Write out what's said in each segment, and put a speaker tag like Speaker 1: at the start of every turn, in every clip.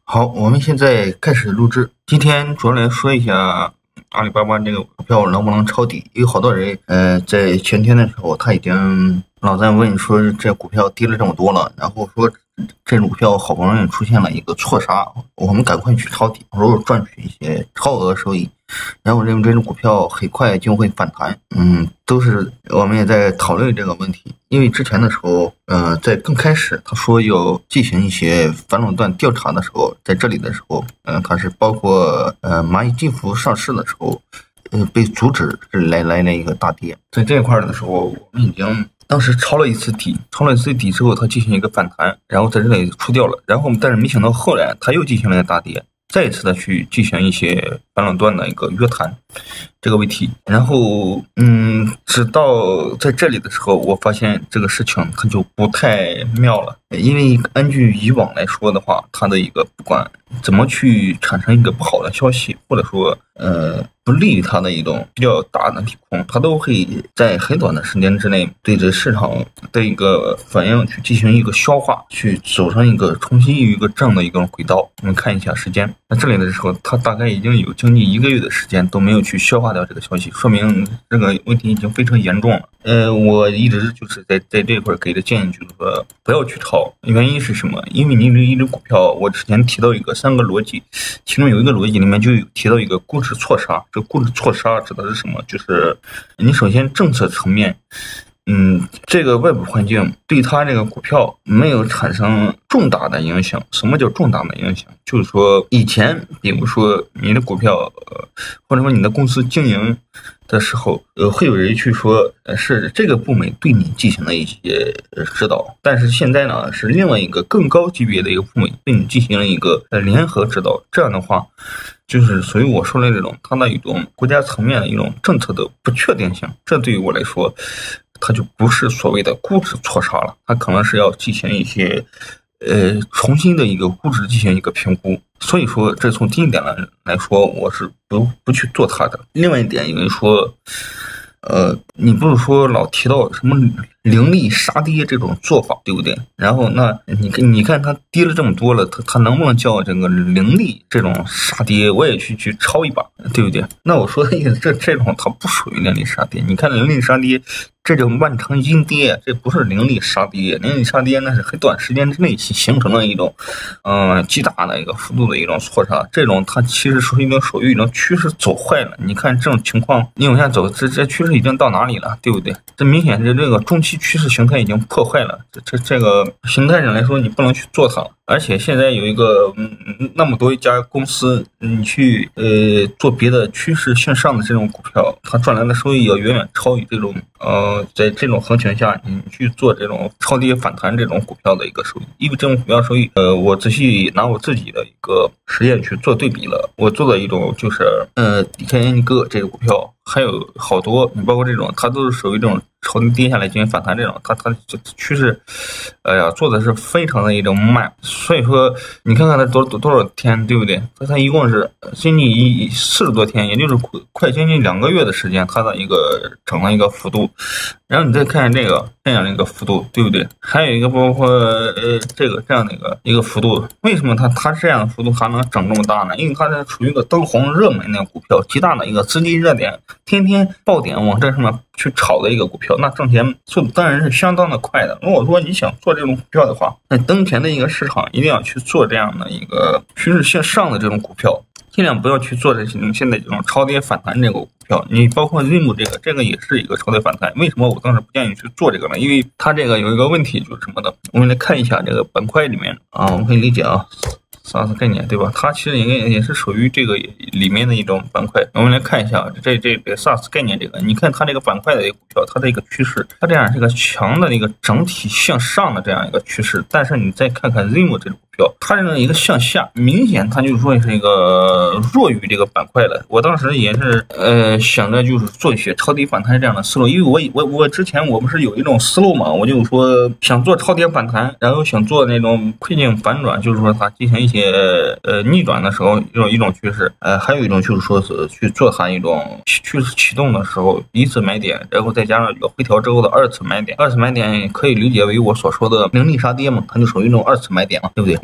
Speaker 1: 好，我们现在开始录制。今天主要来说一下阿里巴巴这个股票能不能抄底。有好多人在前天的时候他已经老在问说这股票跌了这么多了，然后说这种股票好不容易出现了一个错杀，我们赶快去抄底，然后赚取一些超额收益。然后我认为这种股票很快就会反弹。都是我们也在讨论这个问题。因为之前的时候在刚开始他说要进行一些反垄断调查的时候，在这里的时候它是包括蚂蚁金服上市的时候被阻止，是来了一个大跌。在这一块的时候我们已经当时抄了一次底之后它进行一个反弹，然后在这里出掉了，然后但是没想到后来它又进行了一个大跌，再一次的去进行一些反垄断的一个约谈这个问题。然后直到在这里的时候我发现这个事情它就不太妙了。因为根据以往来说的话，它的一个不管怎么去产生一个不好的消息，或者说不利于它的一种比较大的利空，它都会在很短的时间之内对这市场的一个反应去进行一个消化，去走上一个重新一个正的一个轨道。我们看一下时间，那这里的时候它大概已经有将近1个月的时间都没有去消化掉这个消息，说明这个问题已经非常严重了。我一直就是在这块给的建议就是说不要去炒。原因是什么？因为你一只股票，我之前提到一个3个逻辑，其中有一个逻辑里面就有提到一个估值错杀。这估值错杀指的是什么？就是你首先政策层面这个外部环境对它这个股票没有产生重大的影响。什么叫重大的影响？就是说以前比如说你的股票或者说你的公司经营的时候会有人去说是这个部门对你进行了一些指导，但是现在呢是另外一个更高级别的一个部门对你进行了一个联合指导。这样的话就是所以我说的这种它的一种国家层面的一种政策的不确定性，这对于我来说它就不是所谓的估值错杀了，它可能是要进行一些重新的一个估值进行一个评估。所以说这从第一点来说我是不去做它的。另外一点有人说你不是说老提到什么凌厉杀跌这种做法，对不对？然后那你看它跌了这么多了，它能不能叫这个凌厉这种杀跌我也去抄一把，对不对？那我说的意思这种它不属于凌厉杀跌。你看凌厉杀跌这叫漫长阴跌，这不是凌厉杀跌。凌厉杀跌那是很短时间之内形成了一种极大的一个幅度的一种错杀，这种它其实属于一种趋势走坏了。你看这种情况你往下走，这趋势已经到哪里了，对不对？这明显是这个中期趋势形态已经破坏了，这个形态上来说你不能去做它。而且现在有一个那么多一家公司，你去做别的趋势向上的这种股票，它赚来的收益要远远超于这种在这种行情下你去做这种超跌反弹这种股票的一个收益。因为这种股票收益我仔细拿我自己的一个实验去做对比了，我做的一种就是你看一个这个股票还有好多，你包括这种它都是属于这种超跌下来进行反弹，这种它趋势做的是非常的一种慢。所以说你看看它多少天，对不对？它一共是将近40多天，也就是快将近2个月的时间，它的一个整了一个幅度。然后你再看这样的一个幅度，对不对？还有一个包括这样的一个幅度，为什么它这样的幅度还能整这么大呢？因为它是处于一个当红热门的股票，极大的一个资金热点，天天爆点往这上面去炒的一个股票，那挣钱速度当然是相当的快的。如果说你想做这种股票的话，那当前的一个市场一定要去做这样的一个趋势向上的这种股票，尽量不要去做现在这种超跌反弹这个股票。你包括 Zim 这个也是一个超跌反弹，为什么我当时不建议去做这个呢？因为它这个有一个问题就是什么的，我们来看一下这个板块里面我们可以理解SaaS 概念，对吧？它其实也是属于这个里面的一种板块。我们来看一下这个 SaaS 概念，你看它这个板块的一个股票，它的一个趋势，它这样是一个强的一个整体向上的这样一个趋势。但是你再看看 Zim 这种股票，它这样一个向下，明显它就是说是一个弱于这个板块的。我当时也是想着就是做一些超跌反弹这样的思路，因为我之前我不是有一种思路嘛，我就说想做超跌反弹，然后想做那种困境反转，就是说它进行一些逆转的时候一种趋势，还有一种就是说是去做它一种趋势启动的时候一次买点，然后再加上一个回调之后的2次买点。2次买点可以理解为我所说的凌厉杀跌嘛，它就属于一种2次买点了，对不对？我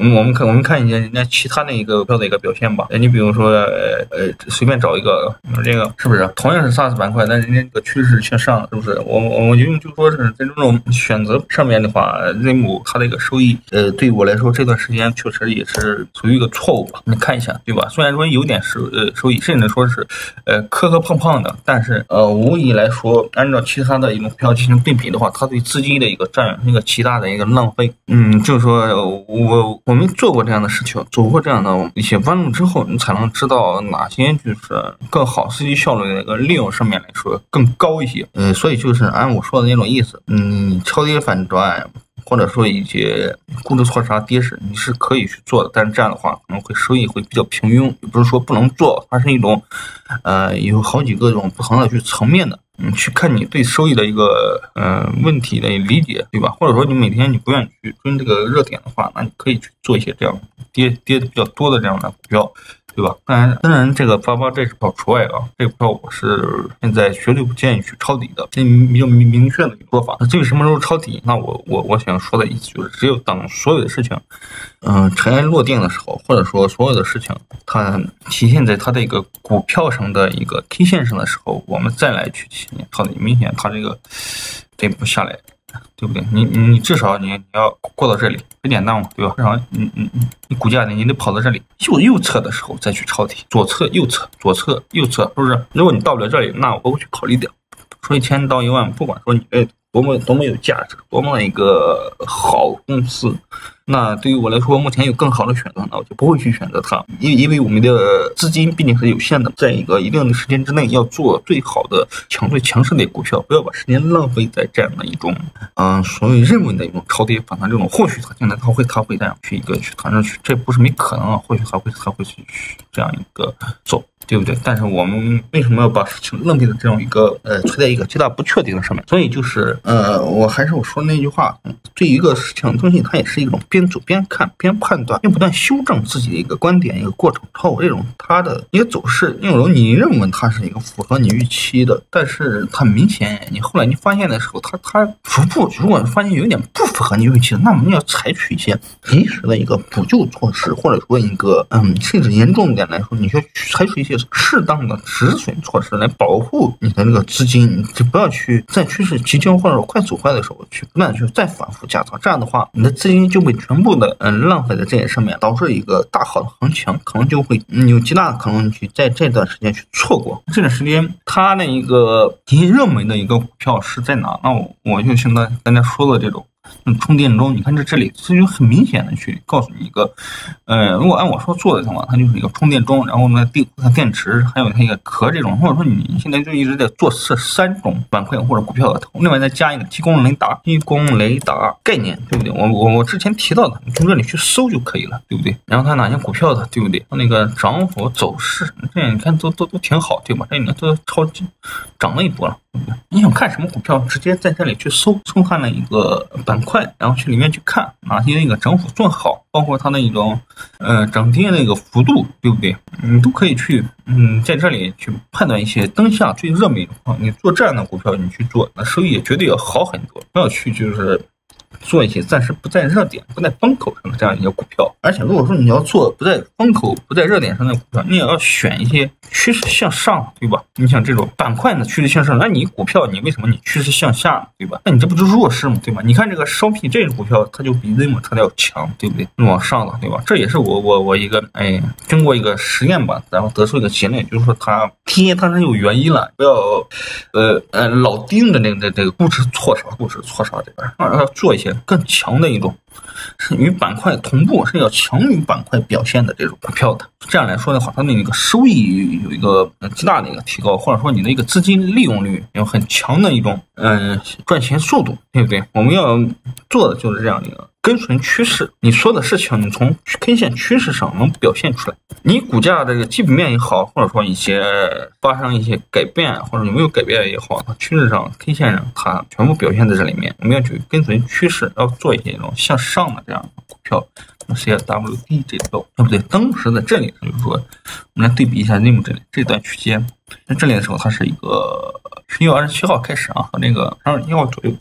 Speaker 1: 我们看一下人家其他的一个股票的一个表现吧。你比如说随便找一个这个是不是同样是 SaaS 板块，但人家这个趋势向上，是不是？我就说是在这种选择上面的话，Zim它的一个收益，对于我来说这段时间确实也是属于一个错误吧。你看一下，对吧？虽然说有点收益，甚至说是磕磕碰碰的，但是无疑来说，按照其他的一种股票进行对比的话，它对资金的一个占有，一个极大的一个浪费。就是说我们做过这样的事情，走过这样的一些弯路之后，你才能知道哪些就是更好，实际效率的一个利用上面来说更高一些。所以就是按我说的那种意思，超跌反转，或者说一些估值错杀跌势，你是可以去做的，但是这样的话可能会收益会比较平庸，也不是说不能做，它是一种有好几个这种不同的去层面的。去看你对收益的一个问题的理解，对吧？或者说你每天你不愿意去追这个热点的话，那你可以去做一些这样跌的比较多的这样的股票，对吧？当然这个88这是股票除外啊，这个股票我是现在绝对不建议去抄底的，这比较明确的一个说法。那至于什么时候抄底，那我想说的意思就是，只有当所有的事情尘埃落定的时候，或者说所有的事情它体现在它的一个股票上的一个 K 线上的时候，我们再来去抄底。明显它这步下来，对不对？你至少你要过到这里，很简单嘛，对吧？至少你股价你得跑到这里，右侧的时候再去抄底，左侧右侧，左侧右侧，是不是？如果你到不了这里，那我会去考虑掉。说1000到1万，不管说你多么有价值，多么一个好公司，那对于我来说，目前有更好的选择，那我就不会去选择它，因为我们的资金毕竟是有限的，在一个一定的时间之内，要做最好的最强势的股票，不要把时间浪费在这样的一种所谓认为的一种超跌反弹这种，或许它将来它会这样去弹上去，这不是没可能啊，或许它会去这样一个走。对不对？但是我们为什么要把事情浪费在这样一个处在一个极大不确定的上面？所以就是我还是我说的那句话，对一个事情的东西，它也是一种边走边看边判断，并不断修正自己的一个观点一个过程。后这种它的一个走势，例如你认为它是一个符合你预期的，但是它明显你后来你发现的时候，它如果发现有点不符合你预期的，那么你要采取一些及时的一个补救措施，或者说一个甚至严重一点来说，你需要采取一些适当的止损措施来保护你的这个资金，你就不要去在趋势即将或者快走坏的时候去不断去再反复加仓，这样的话你的资金就被全部的浪费在这些上面，导致一个大好的行情可能就会有极大的可能去在这段时间去错过。这段时间它的一个热门的一个股票是在哪？那我就现在刚才说的这种充电桩，你看这里它就很明显的去告诉你一个如果按我说做的话，它就是一个充电桩，然后呢它电池还有它一个壳这种，或者说你现在就一直在做这3种板块或者股票的头，另外再加一个激光雷达概念，对不对？我之前提到的，你从这里去搜就可以了，对不对？然后它哪些股票的，对不对？它那个涨幅走势，这你看都挺好，对吧？这里都超级涨了一波了，对不对？你想看什么股票，直接在这里去搜它的一个板块，然后去里面去看哪些那个涨幅最好，包括它的一种涨跌的一个幅度，对不对？你都可以去在这里去判断一些当下最热门的股票，你做这样的股票你去做，那收益也绝对要好很多。不要去就是做一些暂时不在热点不在风口上的这样一些股票，而且如果说你要做不在风口不在热点上的股票，你也要选一些趋势向上，对吧？你像这种板块的趋势向上，那你股票你为什么你趋势向下，对吧？那你这不就是弱势吗？对吧？你看这个烧坯这种股票，它就比 Zim 它要强，对不对？往上了，对吧？这也是我一个经过一个实验吧，然后得出一个结论，就是说它是有原因了，不要老盯着这个估值错杀这边，要做一些更强的一种是与板块同步，是要强于板块表现的这种股票的。这样来说的话，它的一个收益有一个极大的一个提高，或者说你的一个资金利用率有很强的一种赚钱速度，对不对？我们要做的就是这样一个跟随趋势，你说的事情你从 K 线趋势上能表现出来，你股价这个基本面也好，或者说一些发生一些改变，或者有没有改变也好，它趋势上 K 线上它全部表现在这里面。我们要去跟随趋势，要做一些这种向上的这样的股票，CSWD 这种，对不对？当时在这里就是说，我们来对比一下 Zim 这段区间，在这里的时候，它是一个11月27号开始啊，和那个2月1号左右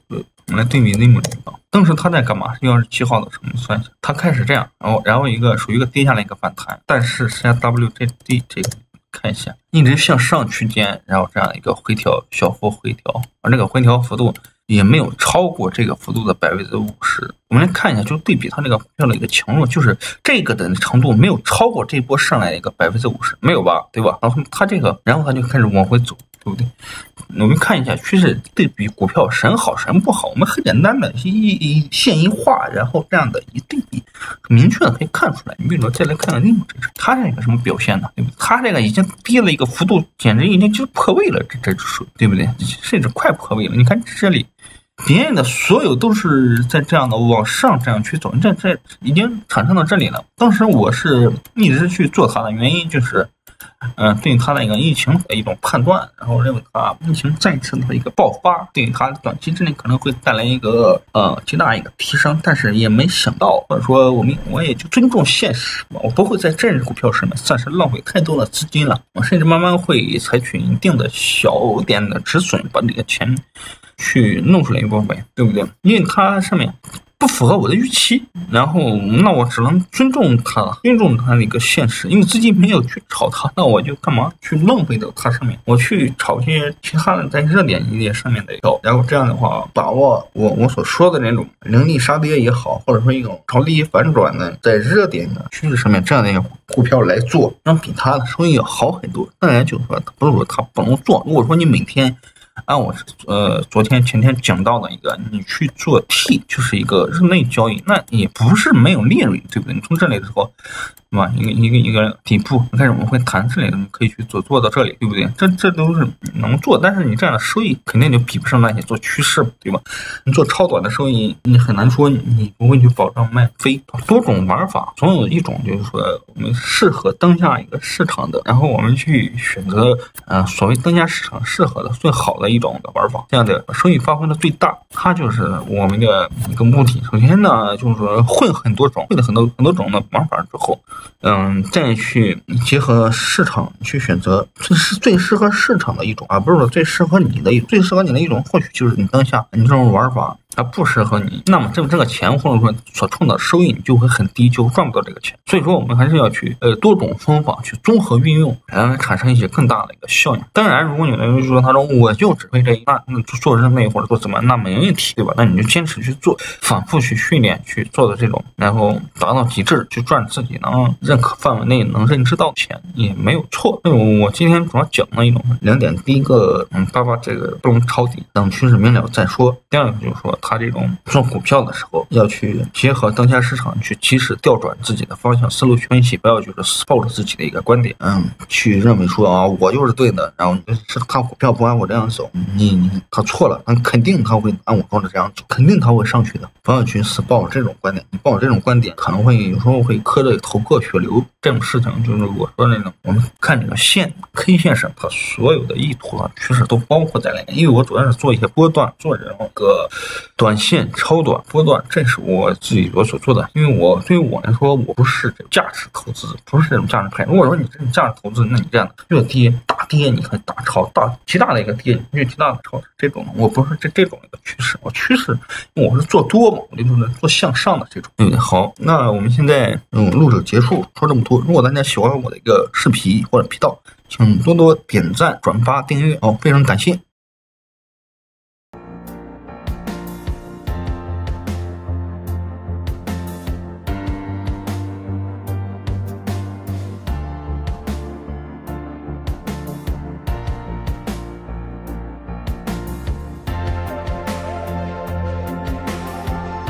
Speaker 1: 我们来对比内幕这个，当时它在干嘛？1月27号的时候，我们算一下，它开始这样，然后一个属于一个跌下来一个反弹，但是实际上 WJD 这个看一下，一直向上区间，然后这样一个回调，小幅回调，而这个回调幅度也没有超过这个幅度的50%。我们来看一下，就对比它这个股票的一个强弱，就是这个的程度没有超过这波上来的一个50%，没有吧？对吧？然后它这个，然后它就开始往回走，对不对？我们看一下趋势，对比股票神好神不好，我们很简单的线一画，然后这样的一对比，明确的可以看出来。你比如说再来看看内幕这只，它这个什么表现呢？对不对？它这个已经跌了一个幅度，简直已经就破位了，这指数，对不对？甚至快破位了。你看这里。别人的所有都是在这样的往上这样去走，这已经产生到这里了。当时我是一直去做它的原因就是，对它的一个疫情的一种判断，然后认为它疫情再次的一个爆发，对它短期之内可能会带来一个极大一个提升，但是也没想到，或者说我也就尊重现实嘛，我不会在这只股票上面暂时浪费太多的资金了，我甚至慢慢会采取一定的小点的止损，把这个钱去弄出来一部分，对不对？因为它上面不符合我的预期，然后那我只能尊重它的一个现实，因为资金没有去炒它，那我就干嘛去浪费到它上面？我去炒一些其他的在热点一点上面的票，然后这样的话，把握我所说的那种凌厉杀跌也好，或者说一种超利益反转的在热点的趋势上面这样的一个股票来做，那比它的收益要好很多。当然就是说，不是说它不能做，如果说你每天按我昨天前天讲到的一个，你去做 T 就是一个日内交易，那也不是没有利润，对不对？你从这里之后，对吧？一个底部，开始我们会谈这里的，你可以去做到这里，对不对？这都是能做，但是你这样的收益肯定就比不上那些做趋势，对吧？你做超短的收益，你很难说你不会去保障卖飞。多种玩法，总有一种就是说我们适合当下一个市场的，然后我们去选择所谓当下市场适合的最好的一种的玩法，这样的收益发挥的最大，它就是我们的一个目的。首先呢，就是说混很多种种的玩法之后，再去结合市场去选择最适合市场的一种，而不是说最适合你的一种，或许就是你当下你这种玩法它不适合你，那么这个钱或者说所创造的收益你就会很低，就赚不到这个钱。所以说我们还是要去多种方法去综合运用，然后产生一些更大的一个效应。当然，如果有的人说他说我就只会这一，那做日内或者做怎么，那没问题，对吧？那你就坚持去做，反复去训练，去做的这种，然后达到极致，去赚自己能认可范围内能认知到的钱，也没有错。那我今天主要讲了一种2点，第一个，88这个不能抄底，等趋势明了再说。第二个就是说，他这种做股票的时候，要去结合当下市场，去及时调转自己的方向，思路去分析，不要就是抱着自己的一个观点，去认为说啊，我就是对的，然后是他股票不按我这样走，他错了，那肯定他会按我说的这样走，肯定他会上去的，不要去死抱着这种观点，你抱着这种观点，可能会有时候会磕着头破血流。这种事情就是我说那种，我们看这个线 K 线上，它所有的意图趋势都包括在内，因为我主要是做一些波段，做这种个短线超短波段，这是我自己所做的。因为对于我来说，我不是这种价值投资，不是这种价值派。如果说你这种价值投资，那你这样的越跌大跌，你可以大炒极大的一个跌，越极大的炒这种，我不是这种一个趋势，趋势我是做多嘛，我就是做向上的这种，对不对？好，那我们现在录制结束，说这么多。如果大家喜欢我的一个视频或者频道，请多多点赞、转发、订阅哦，非常感谢。